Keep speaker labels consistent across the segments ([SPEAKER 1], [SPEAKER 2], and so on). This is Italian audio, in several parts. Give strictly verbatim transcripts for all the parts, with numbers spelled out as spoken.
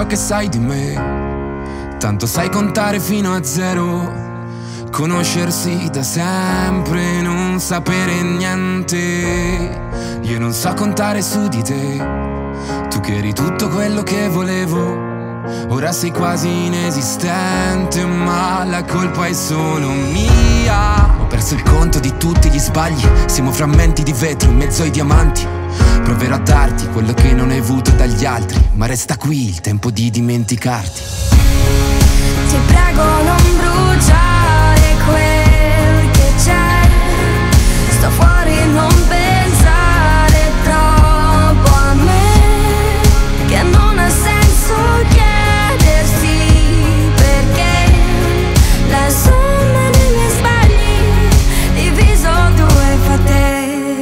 [SPEAKER 1] ciò che sai di me. Tanto sai contare fino a zero, conoscersi da sempre, non sapere niente. Io non so contare su di te, tu che eri tutto quello che volevo. Ora sei quasi inesistente, ma la colpa è solo mia. Ho perso il conto di tutti gli sbagli, siamo frammenti di vetro in mezzo ai diamanti. Proverò a darti quello che non hai avuto dagli altri, ma resta qui il tempo di dimenticarti.
[SPEAKER 2] Ti prego non bruciare quel che c'è, sto fuori, non pensare troppo a me, che non ha senso chiedersi perché la somma dei miei sbagli diviso due fa te.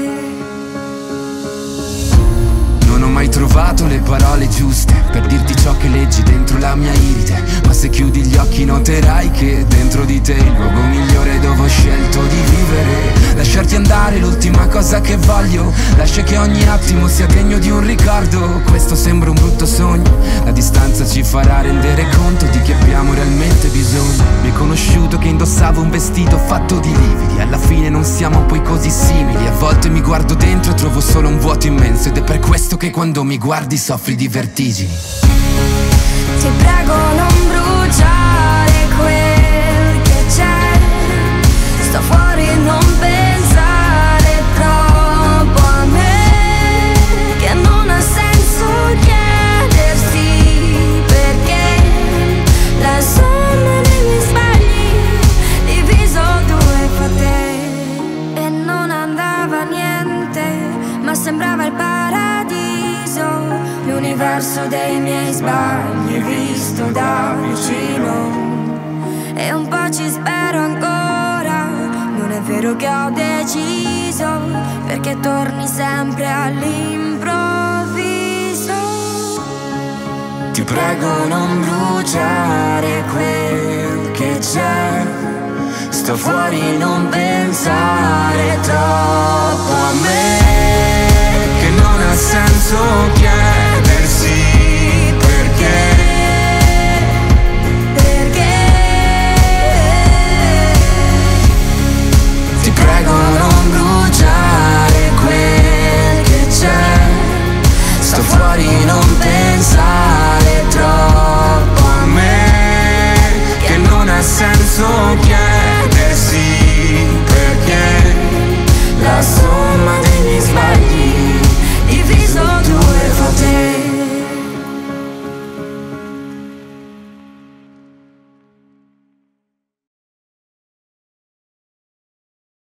[SPEAKER 1] Non ho mai trovato le parole giuste per dirti ciò che leggi dentro la mia iride, ma se chiudi gli occhi noterai che dentro di te è il luogo migliore dove ho scelto di vivere. Lasciarti andare è l'ultima cosa che voglio, lascia che ogni attimo sia degno di un ricordo. Questo sembra un brutto sogno, la distanza ci farà rendere conto di chi abbiamo realmente bisogno. Mi hai conosciuto che indossavo un vestito fatto di lividi, alla fine non siamo poi così simili. A volte mi guardo dentro e trovo solo un vuoto immenso, ed è per questo che quando mi guardi soffri di vertigini.
[SPEAKER 2] Ti prego non bruciare quel che c'è, sto fuori, non pensare troppo a me, che non ha senso chiedersi perché la somma dei miei sbagli diviso due fa te. E non andava niente, ma sembrava il paradiso, l'universo dei miei sbagli visto da vicino. E un po' ci spero ancora, non è vero che ho deciso, perché torni sempre all'improvviso.
[SPEAKER 1] Ti prego non bruciare quel che c'è, sto fuori, non pensare troppo a me, che non ha senso